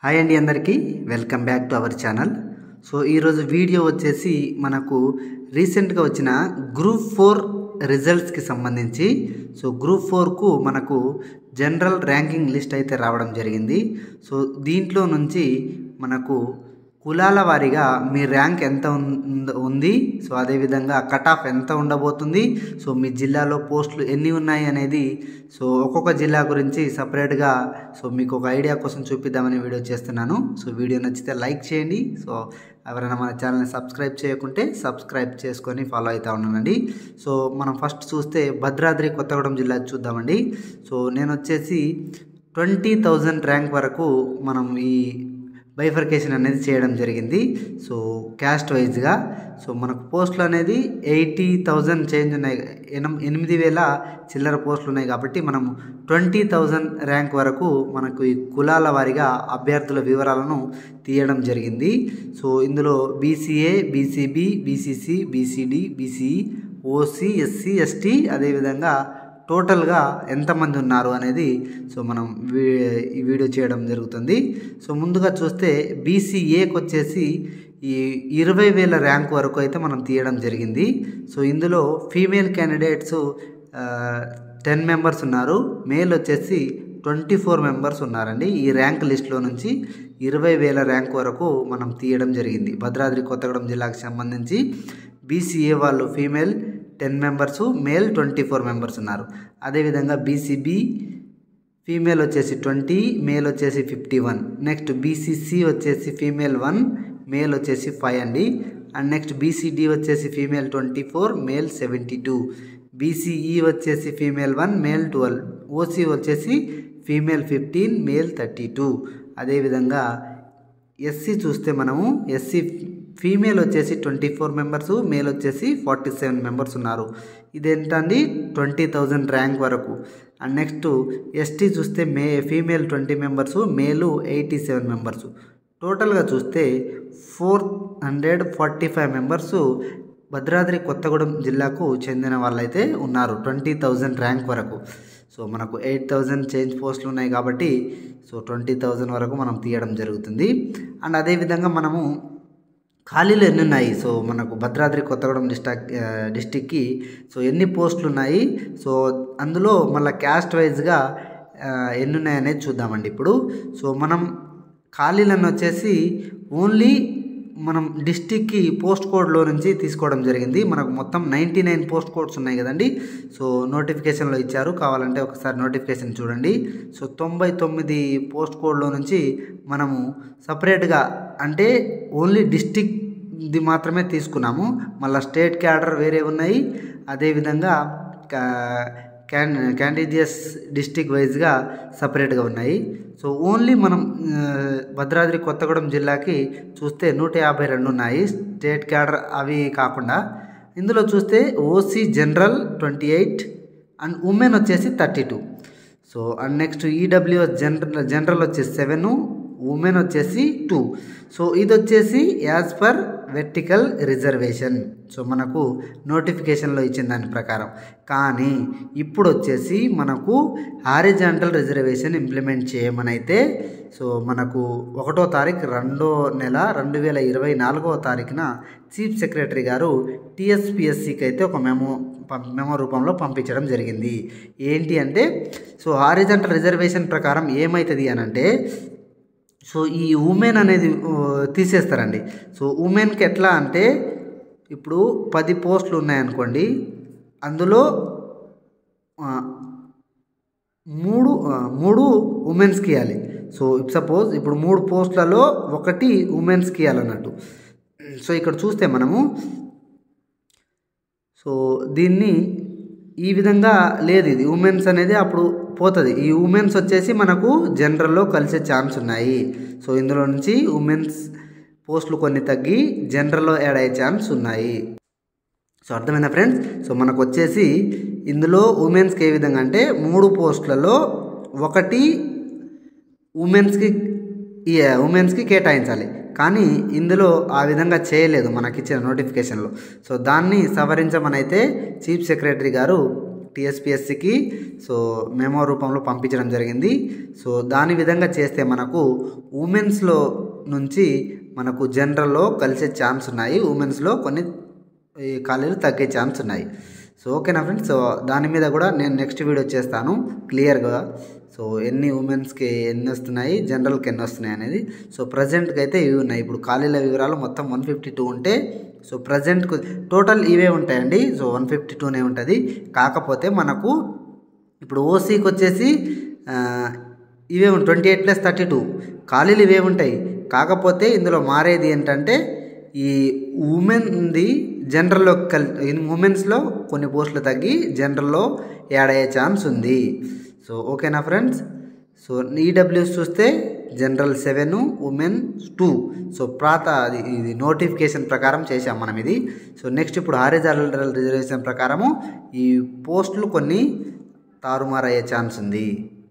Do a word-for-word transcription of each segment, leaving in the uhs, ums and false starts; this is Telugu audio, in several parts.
హాయ్ అండి అందరికీ welcome back to our channel. So ఈరోజు వీడియో వచ్చేసి మనకు రీసెంట్గా వచ్చిన గ్రూప్ ఫోర్ రిజల్ట్స్కి సంబంధించి. సో గ్రూప్ ఫోర్కు మనకు జనరల్ ర్యాంకింగ్ లిస్ట్ అయితే రావడం జరిగింది. సో దీంట్లో నుంచి మనకు కులాల వారీగా మీ ర్యాంక్ ఎంత ఉంది, సో అదేవిధంగా కట్ ఆఫ్ ఎంత ఉండబోతుంది, సో మీ జిల్లాలో పోస్టులు ఎన్ని ఉన్నాయి అనేది, సో ఒక్కొక్క జిల్లా గురించి సపరేట్గా సో మీకు ఒక ఐడియా కోసం చూపిద్దామని వీడియో చేస్తున్నాను. సో వీడియో నచ్చితే లైక్ చేయండి. సో ఎవరైనా మన ఛానల్ని సబ్స్క్రైబ్ చేయకుంటే సబ్స్క్రైబ్ చేసుకొని ఫాలో అవుతూ ఉన్నానండి. సో మనం ఫస్ట్ చూస్తే భద్రాద్రి కొత్తగూడెం జిల్లా చూద్దామండి. సో నేను వచ్చేసి ట్వంటీ థౌజండ్ ర్యాంక్ వరకు మనం ఈ బైఫర్కేషన్ అనేది చేయడం జరిగింది. సో క్యాస్ట్ వైజ్గా సో మనకు పోస్టులు అనేది ఎయిటీ థౌజండ్ చేంజ్ ఉన్నాయి, ఎనిమిది వేల చిల్లర పోస్టులు ఉన్నాయి. కాబట్టి మనం ట్వంటీ థౌజండ్ ర్యాంక్ వరకు మనకు ఈ కులాల వారీగా అభ్యర్థుల వివరాలను తీయడం జరిగింది. సో ఇందులో BCA, BCB, BCC, BCD, BCE, OC, SC, ST, అదేవిధంగా టోటల్గా ఎంతమంది ఉన్నారు అనేది సో మనం ఈ వీడియో చేయడం జరుగుతుంది. సో ముందుగా చూస్తే బీసీఏకి వచ్చేసి ఈ ఇరవై వేల ర్యాంక్ వరకు అయితే మనం తీయడం జరిగింది. సో ఇందులో ఫీమేల్ క్యాండిడేట్స్ టెన్ మెంబర్స్ ఉన్నారు, మేల్ వచ్చేసి ట్వంటీ ఫోర్ మెంబర్స్ ఉన్నారండి. ఈ ర్యాంక్ లిస్ట్లో నుంచి ఇరవై వేల ర్యాంక్ వరకు మనం తీయడం జరిగింది. భద్రాద్రి కొత్తగూడెం జిల్లాకు సంబంధించి బీసీఏ వాళ్ళు female ten members, male twenty four members ఉన్నారు. అదేవిధంగా బీసీబీ ఫీమేల్ వచ్చేసి ట్వంటీ, మేల్ వచ్చేసి ఫిఫ్టీ వన్. నెక్స్ట్ బీసీసీ వచ్చేసి ఫీమేల్ వన్, మేల్ వచ్చేసి ఫైవ్ అండి. అండ్ నెక్స్ట్ బీసీడీ వచ్చేసి female twenty four, male seventy two. BCE వచ్చేసి female one, male twelve. OC వచ్చేసి female fifteen, male thirty two. అదేవిధంగా ఎస్సీ చూస్తే మనము ఎస్సీ ఫీమేల్ వచ్చేసి ట్వంటీ ఫోర్ మెంబర్సు, మేల్ వచ్చేసి ఫార్టీ సెవెన్ మెంబర్స్ ఉన్నారు. ఇదేంటండి ట్వంటీ థౌజండ్ ర్యాంక్ వరకు. అండ్ నెక్స్ట్ ఎస్టీ చూస్తే మే female twenty members, male eighty seven members. టోటల్గా చూస్తే four hundred forty five members Bhadradri Kothagudem జిల్లాకు చెందిన వాళ్ళైతే ఉన్నారు ట్వంటీ థౌజండ్ ర్యాంక్ వరకు. సో మనకు ఎయిట్ థౌజండ్ చేంజ్ పోస్టులు ఉన్నాయి కాబట్టి సో ట్వంటీ థౌజండ్ వరకు మనం తీయడం జరుగుతుంది. అండ్ అదేవిధంగా మనము ఖాళీలు ఎన్ని ఉన్నాయి, సో మనకు భద్రాద్రి కొత్తగూడెం డిస్ట్రిక్ డిస్టిక్కి సో ఎన్ని పోస్టులు ఉన్నాయి, సో అందులో మళ్ళీ క్యాస్ట్ వైజ్గా ఎన్ని ఉన్నాయనేది చూద్దామండి ఇప్పుడు. సో మనం ఖాళీలను వచ్చేసి ఓన్లీ మనం డిస్టిక్కి పోస్ట్ కోడ్లో నుంచి తీసుకోవడం జరిగింది. మనకు మొత్తం నైంటీ నైన్ పోస్ట్ కోడ్స్ ఉన్నాయి కదండి. సో నోటిఫికేషన్లో ఇచ్చారు, కావాలంటే ఒకసారి నోటిఫికేషన్ చూడండి. సో తొంభై తొమ్మిది పోస్ట్ కోడ్లో నుంచి మనము సపరేట్గా అంటే ఓన్లీ డిస్టిక్ది మాత్రమే తీసుకున్నాము. మళ్ళీ స్టేట్ క్యాడర్ వేరే ఉన్నాయి, అదేవిధంగా క్యాన్ క్యాండిడియస్ డిస్టిక్ వైజ్గా సపరేట్గా ఉన్నాయి. సో ఓన్లీ మనం భద్రాద్రి కొత్తగూడెం జిల్లాకి చూస్తే నూట యాభై రెండు ఉన్నాయి స్టేట్ క్యాడర్ అవి కాకుండా. ఇందులో చూస్తే OC general twenty eight and women వచ్చేసి thirty two. So and next EWS general general వచ్చేసి సెవెన్, ఉమెన్ వచ్చేసి టూ. సో ఇది వచ్చేసి as per vertical reservation, so మనకు నోటిఫికేషన్లో ఇచ్చిన దాని ప్రకారం. కానీ ఇప్పుడు వచ్చేసి మనకు హారిజాంటల్ రిజర్వేషన్ ఇంప్లిమెంట్ చేయమని అయితే సో మనకు ఒకటో తారీఖు రెండో నెల రెండు వేల ఇరవై నాలుగవ తారీఖున చీఫ్ సెక్రటరీ గారు టీఎస్పీఎస్సీకి అయితే ఒక మెమో మెమో రూపంలో పంపించడం జరిగింది. ఏంటి అంటే సో హారిజాంటల్ రిజర్వేషన్ ప్రకారం ఏమవుతుంది అని అంటే సో ఈ ఉమెన్ అనేది తీసేస్తారండి. సో ఉమెన్కి ఎట్లా అంటే ఇప్పుడు పది పోస్టులు ఉన్నాయనుకోండి, అందులో మూడు మూడు ఉమెన్స్కి ఇవ్వాలి. సో సపోజ్ ఇప్పుడు మూడు పోస్టులలో ఒకటి ఉమెన్స్కి ఇవ్వాలన్నట్టు. సో ఇక్కడ చూస్తే మనము సో దీన్ని ఈ విధంగా లేదు, ఇది ఉమెన్స్ అనేది అప్పుడు పోతుంది. ఈ ఉమెన్స్ వచ్చేసి మనకు జనరల్లో కలిసే ఛాన్స్ ఉన్నాయి. సో ఇందులో నుంచి ఉమెన్స్ పోస్టులు కొన్ని తగ్గి జనరల్లో యాడ్ అయ్యే ఛాన్స్ ఉన్నాయి. సో అర్థమైందా ఫ్రెండ్స్? సో మనకు వచ్చేసి ఇందులో ఉమెన్స్కి ఏ విధంగా అంటే మూడు పోస్టులలో ఒకటి ఉమెన్స్కి ఉమెన్స్కి కేటాయించాలి. కానీ ఇందులో ఆ విధంగా చేయలేదు మనకిచ్చిన నోటిఫికేషన్లో. సో దాన్ని సవరించమని అయితే చీఫ్ సెక్రటరీ గారు టీఎస్పీఎస్సీకి సో మెమో రూపంలో పంపించడం జరిగింది. సో దాని విధంగా చేస్తే మనకు ఉమెన్స్లో నుంచి మనకు జనరల్లో కలిసే ఛాన్స్ ఉన్నాయి, ఉమెన్స్లో కొన్ని ఖాళీలు తగ్గే ఛాన్స్ ఉన్నాయి. సో ఓకేనా ఫ్రెండ్స్, సో దాని మీద కూడా నేను నెక్స్ట్ వీడియో చేస్తాను క్లియర్గా. సో ఎన్ని ఉమెన్స్కి ఎన్ని వస్తున్నాయి, జనరల్కి ఎన్ని వస్తున్నాయి అనేది. సో ప్రజెంట్కి అయితే ఇవి ఉన్నాయి. ఇప్పుడు ఖాళీల వివరాలు మొత్తం వన్ ఫిఫ్టీ టూ ఉంటే సో ప్రజెంట్కు టోటల్ ఇవే ఉంటాయండి. సో వన్ ఫిఫ్టీ టూనే ఉంటుంది. కాకపోతే మనకు ఇప్పుడు ఓసీకి వచ్చేసి ఇవే twenty eight plus thirty two ఖాళీలు ఇవే ఉంటాయి. కాకపోతే ఇందులో మారేది ఏంటంటే ఈ ఉమెన్ది జనరల్లో కల్ ఉమెన్స్లో కొన్ని పోస్టులు తగ్గి జనరల్లో యాడ్ అయ్యే ఛాన్స్ ఉంది. సో ఓకేనా ఫ్రెండ్స్. సో ఈడబ్ల్యూఎస్ చూస్తే general seven, women two. So ప్రాత అది ఇది నోటిఫికేషన్ ప్రకారం చేసాం మనం ఇది. సో నెక్స్ట్ ఇప్పుడు హారిజాంటల్ రిజర్వేషన్ ప్రకారము ఈ పోస్టులు కొన్ని తారుమారు అయ్యే ఛాన్స్ ఉంది.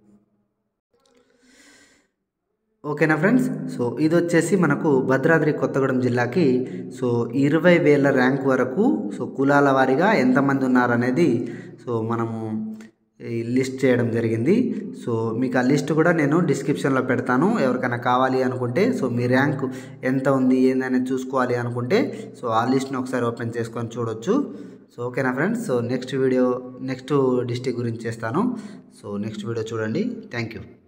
ఓకేనా ఫ్రెండ్స్. సో ఇది వచ్చేసి మనకు భద్రాద్రి కొత్తగూడెం జిల్లాకి సో ఇరవై వేల ర్యాంక్ వరకు సో కులాల వారీగా ఎంతమంది ఉన్నారనేది సో మనము ఈ లిస్ట్ చేయడం జరిగింది. సో మీకు ఆ లిస్ట్ కూడా నేను డిస్క్రిప్షన్లో పెడతాను. ఎవరికైనా కావాలి అనుకుంటే సో మీ ర్యాంక్ ఎంత ఉంది ఏందనేది చూసుకోవాలి అనుకుంటే సో ఆ లిస్ట్ని ఒకసారి ఓపెన్ చేసుకొని చూడొచ్చు. సో ఓకేనా friends. So next video next district గురించి చేస్తాను. సో నెక్స్ట్ వీడియో చూడండి. Thank you.